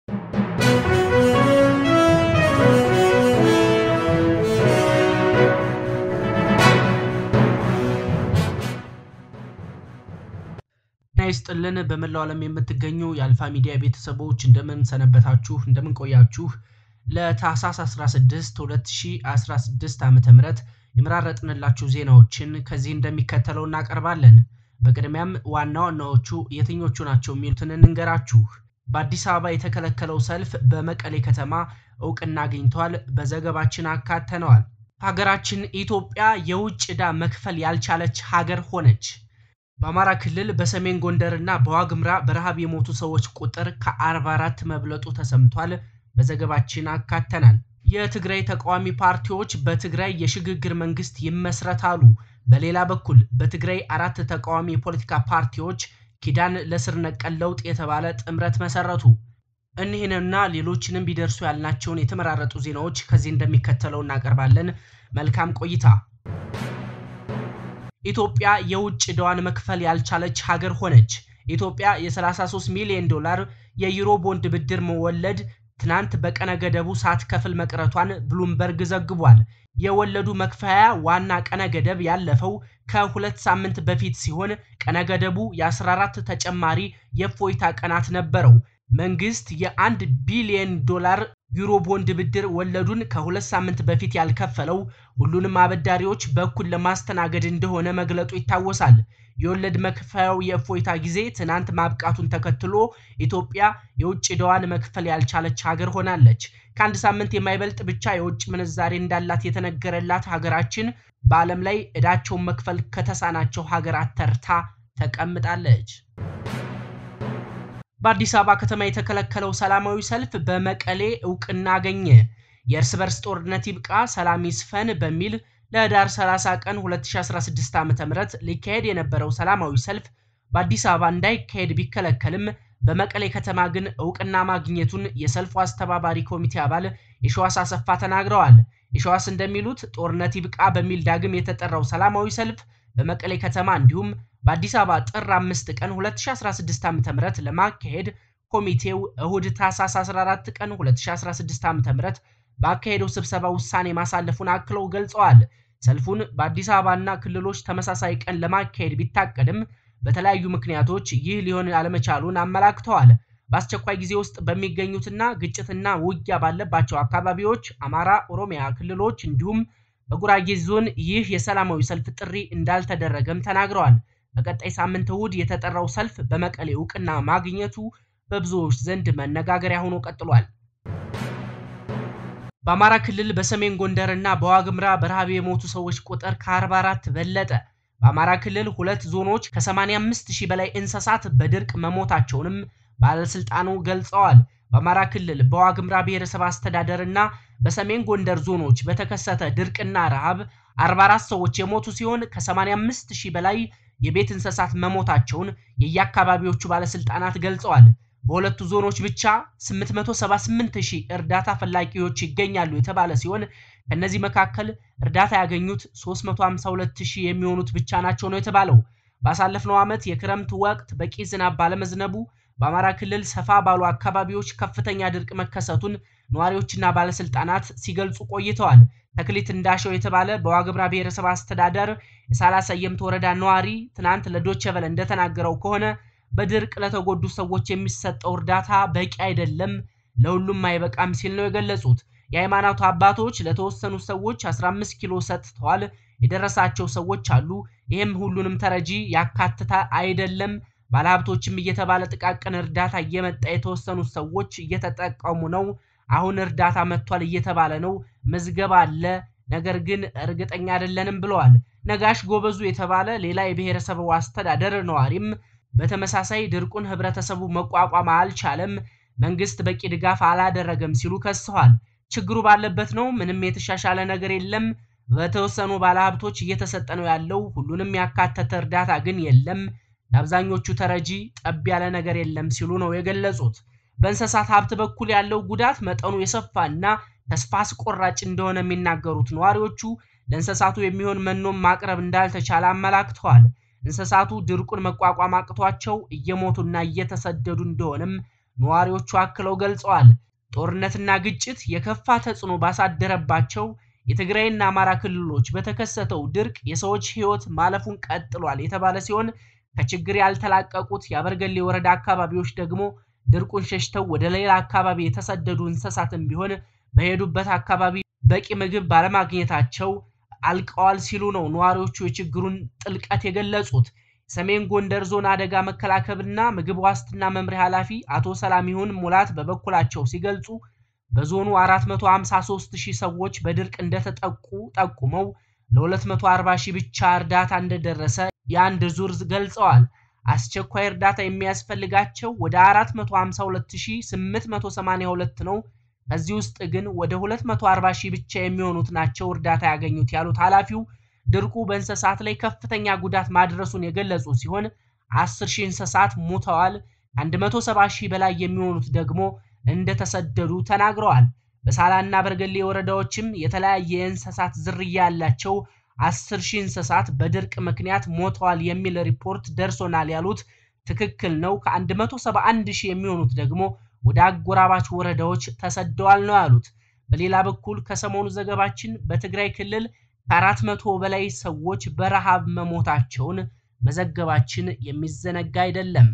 ናይስጥልን በመላው ዓለም የምትገኙ የአልፋ ሚዲያ ቤተሰቦች እንደምን ሰነበታችሁ እንደምን ቆያችሁ ለታህሳስ 16 2016 ዓ.ም የመራረጥንላችሁ ዜናዎችን ከዚህ እንደሚከተለው እናቀርባለን በቅድሚያም ዋና ዋናዎቹ የትኞቹ ናቸው የሚሉትን እንንገራችሁ በአዲስ አበባ የተከለከለው ሰልፍ በመቀሌ ከተማ እውቅና አግኝቷል በዘገባችን አካተነዋል ሀገራችን ኢትዮጵያ የውጭ ዕዳ መክፈል ያልቻለች ሀገር ሆነች በአማራ ክልል በሰሜን ጎንደርና በዋግምራ በረሃብ የሞቱ ሰዎች ቁጥር ከ44 መብለጡ ተሰምቷል በዘገባችን አካተናል የትግራይ ተቃዋሚ ፓርቲዎች በትግራይ የሽግግር መንግስት ይመስረታሉ በሌላ በኩል በትግራይ አራት ተቃዋሚ የፖለቲካ ፓርቲዎች ኪዳን ለስር ነቀል ለውጥ የተባለ ጥምረት መሰረቱ እነሆና ሌሎችንም ቢደርሱ ያልናቸውን የተመራረጡ ዜናዎች ከዚህ እንደሚከተለው እናቀርባለን መልካም ቆይታ ኢትዮጵያ የውጭ ዕዳዋን መክፈል ያልቻለች ሀገር ሆነች ኢትዮጵያ የ33 ሚሊዮን ዶላር የዩሮ ቦንድ ብድር መወለድ ትናንት በቀነ ገደቡ ሳትከፍል መቅረቷን ብሉምበርግ ዘግቧል የወለዱ መክፈያ ዋና ቀነ ገደብ ያለፈው ከ2 ሳምንት በፊት ሲሆን ቀነ ገደቡ የ14 ተጨማሪ የፎይታ ቀናት ነበረው መንግስት የ1 ቢሊዮን ዶላር ዩሮ ቦንድ ብድር ወለዱን ከ2 ሳምንት በፊት ያልከፈለው ሁሉንም አበዳሪዎች በኩል ለማስተናገድ እንደሆነ መግለጡ ይታወሳል የወለድ መክፈያው የፎይታ ጊዜ ትናንት ማብቃቱን ተከትሎ ኢትዮጵያ የውጭ ዕዳዋን መክፈል ያልቻለች ሀገር ሆናለች ከአንድ ሳምንት የማይበልጥ ብቻ የውጭ ምንዛሬ እንዳላት የተነገረላት ሀገራችን በዓለም ላይ ዕዳቸውን መክፈል ከተሳናቸው ሀገራት ተርታ ተቀምጣለች በአዲስ አበባ ከተማ የተከለከለው ሰላማዊ ሰልፍ በመቀሌ እውቅና አገኘ የእርስ በርስ ጦርነት ይብቃ ሰላም ይስፈን በሚል ለዳር 30 ቀን 2016 ዓ.ም ሊካሄድ የነበረው ሰላማዊ ሰልፍ በአዲስ አበባ እንዳይካሄድ ቢከለከልም በመቀሌ ከተማ ግን እውቅና ማግኘቱን የሰልፉ አስተባባሪ ኮሚቴ አባል የሸዋስ አሰፋ ተናግረዋል የሸዋስ እንደሚሉት ጦርነት ይብቃ በሚል ዳግም የተጠራው ሰላማዊ ሰልፍ በመቀሌ ከተማ እንዲሁም በአዲስ አበባ ጥር 5 ቀን 2016 ዓ.ም ለማካሄድ ኮሚቴው እሁድ ታህሳስ 14 ቀን 2016 ዓ.ም ባካሄደው ስብሰባ ውሳኔ ማሳለፉን አክለው ገልጸዋል ሰልፉን በአዲስ አበባና ክልሎች ተመሳሳይ ቀን ለማካሄድ ቢታቀድም በተለያዩ ምክንያቶች ይህ ሊሆን አለመቻሉን አመላክተዋል በአስቸኳይ ጊዜ ውስጥ በሚገኙትና ግጭትና ውጊያ ባለባቸው አካባቢዎች አማራ ኦሮሚያ ክልሎች እንዲሁም በጉራጌ ዞን ይህ የሰላማዊ ሰልፍ ጥሪ እንዳልተደረገም ተናግረዋል በቀጣይ ሳምንት እሁድ የተጠራው ሰልፍ በመቀሌ እውቅና ማግኘቱ በብዙዎች ዘንድ መነጋገሪያ ሆኖ ቀጥሏል በአማራ ክልል በሰሜን ጎንደርና በዋግምራ በረሃብ የሞቱ ሰዎች ቁጥር ከ44 በለጠ በአማራ ክልል ሁለት ዞኖች ከ85000 በላይ እንስሳት በድርቅ መሞታቸውንም ባለስልጣኑ ገልጸዋል በአማራ ክልል በዋግምራ ብሔረሰብ አስተዳደርና በሰሜን ጎንደር ዞኖች በተከሰተ ድርቅና ረሃብ 44 ሰዎች የሞቱ ሲሆን ከ85000 በላይ የቤት እንስሳት መሞታቸውን የያካባቢዎቹ ባለስልጣናት ገልጸዋል በሁለቱ ዞኖች ብቻ 878000 እርዳታ ፈላጊዎች ይገኛሉ የተባለ ሲሆን ከነዚህ መካከል እርዳታ ያገኙት 352000 የሚሆኑት ብቻ ናቸው ነው የተባለው ባሳለፍነው ዓመት የክረምት ወቅት በቂ ዝናብ ባለመዝነቡ በአማራ ክልል ሰፋ ባሉ አካባቢዎች ከፍተኛ ድርቅ መከሰቱን ነዋሪዎችና ባለስልጣናት ሲገልጹ ቆይተዋል ተክሊት እንዳሸው የተባለ በዋግምራ ብሔረሰብ አስተዳደር የሳላሰየምት ወረዳ ነዋሪ ትናንት ለዶቸቨለ እንደተናገረው ከሆነ በድርቅ ለተጎዱ ሰዎች የሚሰጠው እርዳታ በቂ አይደለም ለሁሉም አይበቃም ሲል ነው የገለጹት የሃይማኖት አባቶች ለተወሰኑ ሰዎች 15 ኪሎ ሰጥተዋል የደረሳቸው ሰዎች አሉ ይሄም ሁሉንም ተረጂ ያካተታ አይደለም ባለሀብቶችም እየተባለ ጥቃቅን እርዳታ እየመጣ የተወሰኑ ሰዎች እየተጠቀሙ ነው አሁን እርዳታ መጥቷል እየተባለ ነው መዝገባ አለ ነገር ግን እርግጠኛ አይደለንም ብለዋል ነጋሽ ጎበዙ የተባለ ሌላ የብሔረሰብ አስተዳደር ነዋሪም በተመሳሳይ ድርቁን ህብረተሰቡ መቋቋም አልቻለም መንግስት በቂ ድጋፍ አላደረገም ሲሉ ከሰዋል ችግሩ ባለበት ነው ምንም የተሻሻለ ነገር የለም በተወሰኑ ባለሀብቶች እየተሰጠ ነው ያለው ሁሉንም ያካተተ እርዳታ ግን የለም አብዛኞቹ ተረጂ ጠብ ያለ ነገር የለም ሲሉ ነው የገለጹት በእንስሳት ሀብት በኩል ያለው ጉዳት መጠኑ የሰፋና ተስፋ አስቆራጭ እንደሆነ የሚናገሩት ነዋሪዎቹ ለእንስሳቱ የሚሆን መኖም ማቅረብ እንዳልተቻለ አመላክተዋል እንስሳቱ ድርቁን መቋቋም አቅቷቸው እየሞቱና እየተሰደዱ እንደሆነም ነዋሪዎቹ አክለው ገልጸዋል። ጦርነትና ግጭት የከፋ ተጽዕኖ ባሳደረባቸው የትግራይና አማራ ክልሎች በተከሰተው ድርቅ የሰዎች ሕይወት ማለፉን ቀጥሏል የተባለ ሲሆን ከችግር ያልተላቀቁት የአበርገሌ ወረዳ አካባቢዎች ደግሞ ድርቁን ሸሽተው ወደ ሌላ አካባቢ የተሰደዱ እንስሳትም ቢሆን በሄዱበት አካባቢ በቂ ምግብ ባለማግኘታቸው አልቀዋል ሲሉ ነው ነዋሪዎቹ የችግሩን ጥልቀት የገለጹት። ሰሜን ጎንደር ዞን አደጋ መከላከልና ምግብ ዋስትና መምሪያ ኃላፊ አቶ ሰላሚሁን ሙላት በበኩላቸው ሲገልጹ በዞኑ 453,000 ሰዎች በድርቅ እንደተጠቁ ጠቁመው ለ240,000 ብቻ እርዳታ እንደደረሰ የአንድ ዙር ገልጸዋል። አስቸኳይ እርዳታ የሚያስፈልጋቸው ወደ 452,882 ነው። ከዚህ ውስጥ ግን ወደ 240,000 ብቻ የሚሆኑት ናቸው እርዳታ ያገኙት ያሉት ኃላፊው ድርቁ በእንስሳት ላይ ከፍተኛ ጉዳት ማድረሱን የገለጹ ሲሆን 10,000 እንስሳት ሞተዋል፣ 170,000 በላይ የሚሆኑት ደግሞ እንደተሰደዱ ተናግረዋል። በሳላና በርገሌ ወረዳዎችም የተለያየ የእንስሳት ዝርያ ያላቸው 10,000 እንስሳት በድርቅ ምክንያት ሞተዋል የሚል ሪፖርት ደርሶናል ያሉት ትክክል ነው። ከ171,000 የሚሆኑት ደግሞ ወደ አጎራባች ወረዳዎች ተሰደዋል ነው ያሉት። በሌላ በኩል ከሰሞኑ ዘገባችን በትግራይ ክልል ከ400 በላይ ሰዎች በረሃብ መሞታቸውን መዘገባችን የሚዘነጋ አይደለም።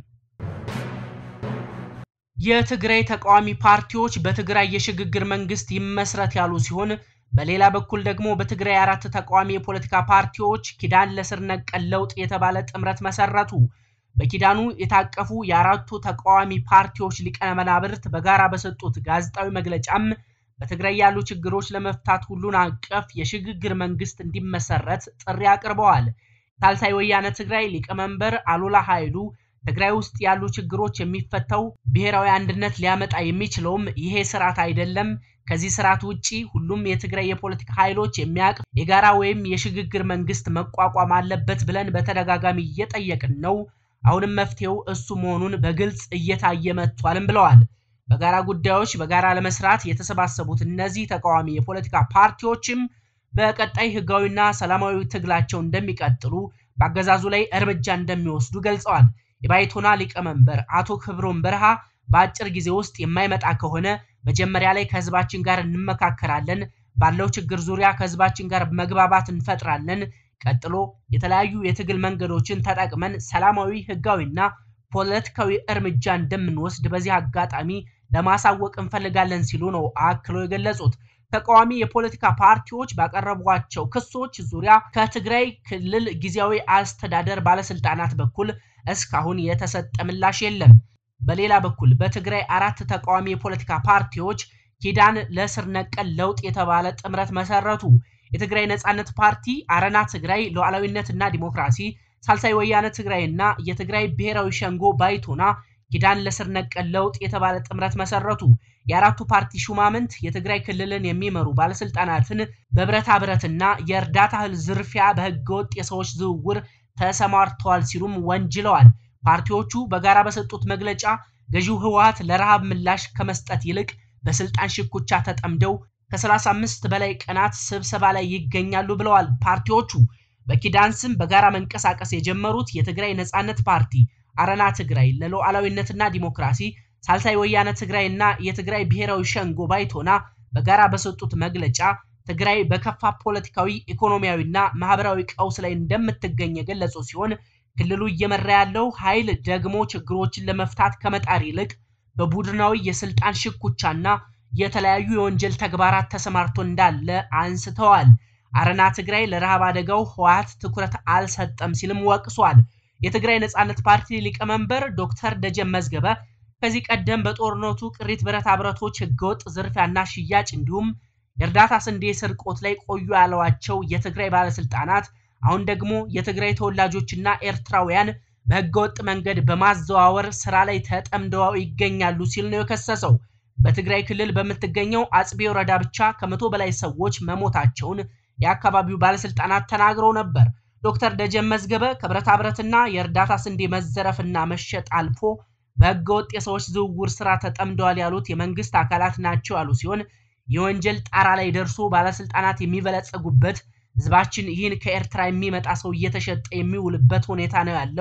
የትግራይ ተቃዋሚ ፓርቲዎች በትግራይ የሽግግር መንግስት ይመስረት ያሉ ሲሆን በሌላ በኩል ደግሞ በትግራይ 4 ተቃዋሚ የፖለቲካ ፓርቲዎች ኪዳን ለስር ነቀል ለውጥ የተባለ ጥምረት መሰረቱ። በኪዳኑ የታቀፉ የአራቱ ተቃዋሚ ፓርቲዎች ሊቀመናብርት በጋራ በሰጡት ጋዜጣዊ መግለጫም በትግራይ ያሉ ችግሮች ለመፍታት ሁሉን አቀፍ የሽግግር መንግስት እንዲመሰረት ጥሪ አቅርበዋል። ሳልሳይ ወያነ ትግራይ ሊቀመንበር አሉላ ኃይሉ ትግራይ ውስጥ ያሉ ችግሮች የሚፈታው ብሔራዊ አንድነት ሊያመጣ የሚችለውም ይሄ ስርዓት አይደለም፣ ከዚህ ስርዓት ውጪ ሁሉም የትግራይ የፖለቲካ ኃይሎች የሚያቅፍ የጋራ ወይም የሽግግር መንግስት መቋቋም አለበት ብለን በተደጋጋሚ እየጠየቅን ነው። አሁንም መፍትሄው እሱ መሆኑን በግልጽ እየታየ መጥቷልም ብለዋል። በጋራ ጉዳዮች በጋራ ለመስራት የተሰባሰቡት እነዚህ ተቃዋሚ የፖለቲካ ፓርቲዎችም በቀጣይ ህጋዊና ሰላማዊ ትግላቸው እንደሚቀጥሉ በአገዛዙ ላይ እርምጃ እንደሚወስዱ ገልጸዋል። የባይቶና ሊቀመንበር አቶ ክብሮም በርሃ በአጭር ጊዜ ውስጥ የማይመጣ ከሆነ መጀመሪያ ላይ ከህዝባችን ጋር እንመካከራለን፣ ባለው ችግር ዙሪያ ከህዝባችን ጋር መግባባት እንፈጥራለን፣ ቀጥሎ የተለያዩ የትግል መንገዶችን ተጠቅመን ሰላማዊ ህጋዊና ፖለቲካዊ እርምጃ እንደምንወስድ በዚህ አጋጣሚ ለማሳወቅ እንፈልጋለን ሲሉ ነው አክለው የገለጹት። ተቃዋሚ የፖለቲካ ፓርቲዎች ባቀረቧቸው ክሶች ዙሪያ ከትግራይ ክልል ጊዜያዊ አስተዳደር ባለስልጣናት በኩል እስካሁን የተሰጠ ምላሽ የለም። በሌላ በኩል በትግራይ 4 ተቃዋሚ የፖለቲካ ፓርቲዎች ኪዳን ለስር ነቀል ለውጥ የተባለ ጥምረት መሰረቱ። የትግራይ ነጻነት ፓርቲ፣ አረና ትግራይ ሉዓላዊነትና ዲሞክራሲ፣ ሳልሳይ ወያነ ትግራይና የትግራይ ብሔራዊ ሸንጎ ባይቶና ኪዳን ለስር ነቀል ለውጥ የተባለ ጥምረት መሰረቱ። የአራቱ ፓርቲ ሹማምንት የትግራይ ክልልን የሚመሩ ባለስልጣናትን በብረታ ብረትና የእርዳታ እህል ዝርፊያ በህገወጥ የሰዎች ዝውውር ተሰማርተዋል ሲሉም ወንጅለዋል። ፓርቲዎቹ በጋራ በሰጡት መግለጫ ገዢው ህወሓት ለረሃብ ምላሽ ከመስጠት ይልቅ በስልጣን ሽኩቻ ተጠምደው ከ35 በላይ ቀናት ስብሰባ ላይ ይገኛሉ ብለዋል። ፓርቲዎቹ በኪዳን ስም በጋራ መንቀሳቀስ የጀመሩት የትግራይ ነጻነት ፓርቲ፣ አረና ትግራይ ለሉዓላዊነትና ዲሞክራሲ፣ ሳልሳይ ወያነ ትግራይና የትግራይ ብሔራዊ ሸንጎ ባይቶና በጋራ በሰጡት መግለጫ ትግራይ በከፋ ፖለቲካዊ፣ ኢኮኖሚያዊና ማህበራዊ ቀውስ ላይ እንደምትገኝ የገለጹ ሲሆን ክልሉ እየመራ ያለው ኃይል ደግሞ ችግሮችን ለመፍታት ከመጣር ይልቅ በቡድናዊ የስልጣን ሽኩቻና የተለያዩ የወንጀል ተግባራት ተሰማርቶ እንዳለ አንስተዋል። አረና ትግራይ ለረሃብ አደጋው ህወሓት ትኩረት አልሰጠም ሲልም ወቅሷል። የትግራይ ነጻነት ፓርቲ ሊቀመንበር ዶክተር ደጀን መዝገበ ከዚህ ቀደም በጦርነቱ ቅሪት ብረታ ብረቶች ህገወጥ ዝርፊያና ሽያጭ እንዲሁም የእርዳታ ስንዴ ስርቆት ላይ ቆዩ ያሏቸው የትግራይ ባለስልጣናት አሁን ደግሞ የትግራይ ተወላጆችና ኤርትራውያን በህገወጥ መንገድ በማዘዋወር ስራ ላይ ተጠምደው ይገኛሉ ሲል ነው የከሰሰው። በትግራይ ክልል በምትገኘው አጽቢ ወረዳ ብቻ ከ100 በላይ ሰዎች መሞታቸውን የአካባቢው ባለስልጣናት ተናግረው ነበር። ዶክተር ደጀን መዝገበ ከብረታ ብረትና የእርዳታ ስንዴ መዘረፍና መሸጥ አልፎ በህገወጥ የሰዎች ዝውውር ስራ ተጠምደዋል ያሉት የመንግስት አካላት ናቸው ያሉ ሲሆን የወንጀል ጣራ ላይ ደርሶ ባለስልጣናት የሚበለጸጉበት ህዝባችን ይህን ከኤርትራ የሚመጣ ሰው እየተሸጠ የሚውልበት ሁኔታ ነው ያለው።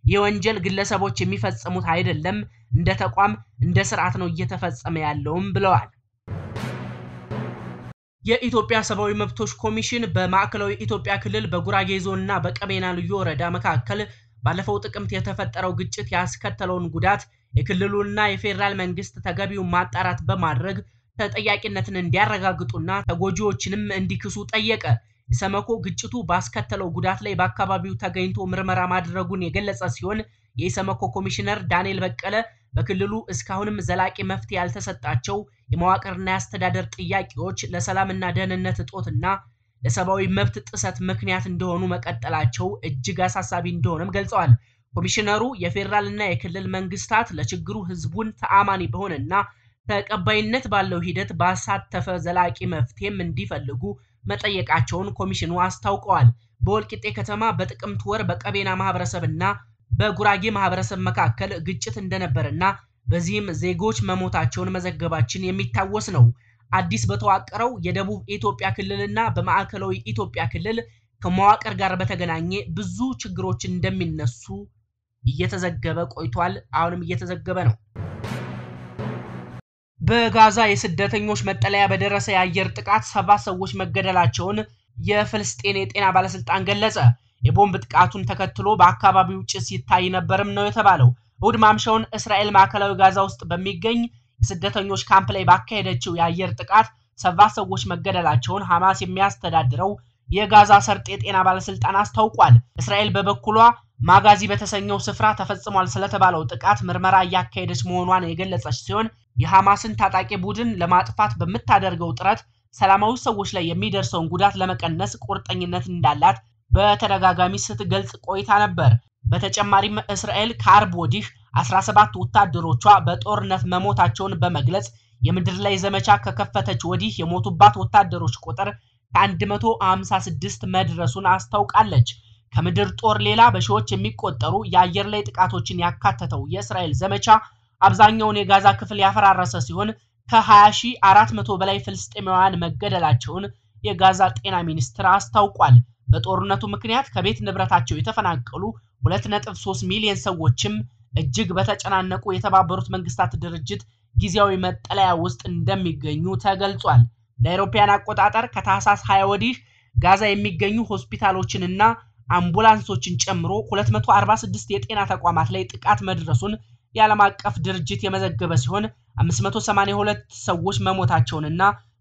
የወንጀል ግለሰቦች የሚፈጽሙት አይደለም፣ እንደ ተቋም እንደ ስርዓት ነው እየተፈጸመ ያለውም ብለዋል። የኢትዮጵያ ሰብአዊ መብቶች ኮሚሽን በማዕከላዊ ኢትዮጵያ ክልል በጉራጌ ዞንና በቀቤና ልዩ ወረዳ መካከል ባለፈው ጥቅምት የተፈጠረው ግጭት ያስከተለውን ጉዳት የክልሉና የፌደራል መንግስት ተገቢውን ማጣራት በማድረግ ተጠያቂነትን እንዲያረጋግጡና ተጎጂዎችንም እንዲክሱ ጠየቀ። ኢሰመኮ ግጭቱ ባስከተለው ጉዳት ላይ በአካባቢው ተገኝቶ ምርመራ ማድረጉን የገለጸ ሲሆን የኢሰመኮ ኮሚሽነር ዳንኤል በቀለ በክልሉ እስካሁንም ዘላቂ መፍትሄ ያልተሰጣቸው የመዋቅርና የአስተዳደር ጥያቄዎች ለሰላምና ደህንነት እጦትና ለሰብአዊ መብት ጥሰት ምክንያት እንደሆኑ መቀጠላቸው እጅግ አሳሳቢ እንደሆነም ገልጸዋል። ኮሚሽነሩ የፌደራልና የክልል መንግስታት ለችግሩ ህዝቡን ተአማኒ በሆነና ተቀባይነት ባለው ሂደት ባሳተፈ ዘላቂ መፍትሄም እንዲፈልጉ መጠየቃቸውን ኮሚሽኑ አስታውቀዋል። በወልቂጤ ከተማ በጥቅምት ወር በቀቤና ማህበረሰብና በጉራጌ ማህበረሰብ መካከል ግጭት እንደነበርና በዚህም ዜጎች መሞታቸውን መዘገባችን የሚታወስ ነው። አዲስ በተዋቀረው የደቡብ ኢትዮጵያ ክልልና በማዕከላዊ ኢትዮጵያ ክልል ከመዋቅር ጋር በተገናኘ ብዙ ችግሮች እንደሚነሱ እየተዘገበ ቆይቷል። አሁንም እየተዘገበ ነው። በጋዛ የስደተኞች መጠለያ በደረሰ የአየር ጥቃት 7 ሰዎች መገደላቸውን የፍልስጤን የጤና ባለስልጣን ገለጸ። የቦምብ ጥቃቱን ተከትሎ በአካባቢው ጭስ ይታይ ነበርም ነው የተባለው። እሁድ ማምሻውን እስራኤል ማዕከላዊ ጋዛ ውስጥ በሚገኝ የስደተኞች ካምፕ ላይ ባካሄደችው የአየር ጥቃት 7 ሰዎች መገደላቸውን ሐማስ የሚያስተዳድረው የጋዛ ሰርጥ የጤና ባለስልጣን አስታውቋል። እስራኤል በበኩሏ ማጋዚ በተሰኘው ስፍራ ተፈጽሟል ስለተባለው ጥቃት ምርመራ እያካሄደች መሆኗን የገለጸች ሲሆን የሐማስን ታጣቂ ቡድን ለማጥፋት በመታደርገው ጥረት ሰላማዊ ሰዎች ላይ የሚደርሰውን ጉዳት ለመቀነስ ቁርጠኝነት እንዳላት በተደጋጋሚ ስትገልጽ ቆይታ ነበር። በተጨማሪም እስራኤል ከአርብ ወዲህ 17 ወታደሮቿ በጦርነት መሞታቸውን በመግለጽ የምድር ላይ ዘመቻ ከከፈተች ወዲህ የሞቱባት ወታደሮች ቁጥር ከ156 መድረሱን አስታውቃለች። ከምድር ጦር ሌላ በሺዎች የሚቆጠሩ የአየር ላይ ጥቃቶችን ያካተተው የእስራኤል ዘመቻ አብዛኛውን የጋዛ ክፍል ያፈራረሰ ሲሆን ከ20400 በላይ ፍልስጤማውያን መገደላቸውን የጋዛ ጤና ሚኒስቴር አስታውቋል። በጦርነቱ ምክንያት ከቤት ንብረታቸው የተፈናቀሉ 2.3 ሚሊዮን ሰዎችም እጅግ በተጨናነቁ የተባበሩት መንግስታት ድርጅት ጊዜያዊ መጠለያ ውስጥ እንደሚገኙ ተገልጿል። ለአውሮፓውያን አቆጣጠር ከታህሳስ 20 ወዲህ ጋዛ የሚገኙ ሆስፒታሎችንና አምቡላንሶችን ጨምሮ 246 የጤና ተቋማት ላይ ጥቃት መድረሱን የዓለም አቀፍ ድርጅት የመዘገበ ሲሆን 582 ሰዎች መሞታቸውንና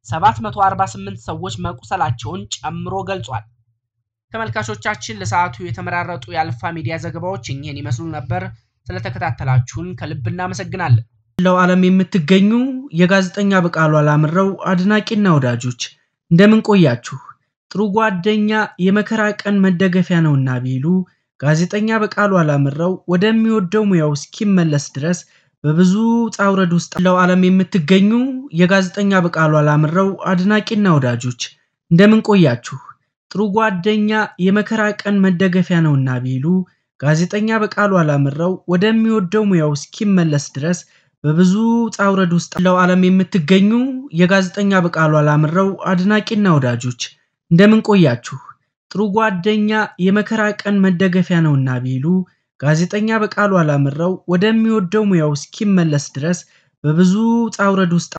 748 ሰዎች መቁሰላቸውን ጨምሮ ገልጿል። ተመልካቾቻችን ለሰዓቱ የተመራረጡ የአልፋ ሚዲያ ዘገባዎች እኚህን ይመስሉ ነበር። ስለተከታተላችሁን ከልብ እናመሰግናለን። ለው ዓለም የምትገኙ የጋዜጠኛ በቃሉ አላምረው አድናቂና ወዳጆች እንደምን ቆያችሁ? ጥሩ ጓደኛ የመከራ ቀን መደገፊያ ነውና ቢሉ ጋዜጠኛ በቃሉ አላምረው ወደሚወደው ሙያው እስኪመለስ ድረስ በብዙ ጻውረድ ውስጥ ለው ዓለም የምትገኙ የጋዜጠኛ በቃሉ አላምረው አድናቂና ወዳጆች እንደምን ቆያችሁ? ጥሩ ጓደኛ የመከራ ቀን መደገፊያ ነውና ቢሉ ጋዜጠኛ በቃሉ አላምረው ወደሚወደው ሙያው እስኪመለስ ድረስ በብዙ ጻውረድ ውስጥ ለው ዓለም የምትገኙ የጋዜጠኛ በቃሉ አላምረው አድናቂና ወዳጆች እንደምን ቆያችሁ? ጥሩ ጓደኛ የመከራ ቀን መደገፊያ ነውና ቢሉ ጋዜጠኛ በቃሉ አላምረው ወደሚወደው ሙያው እስኪመለስ ድረስ በብዙ ጻውረድ ውስጥ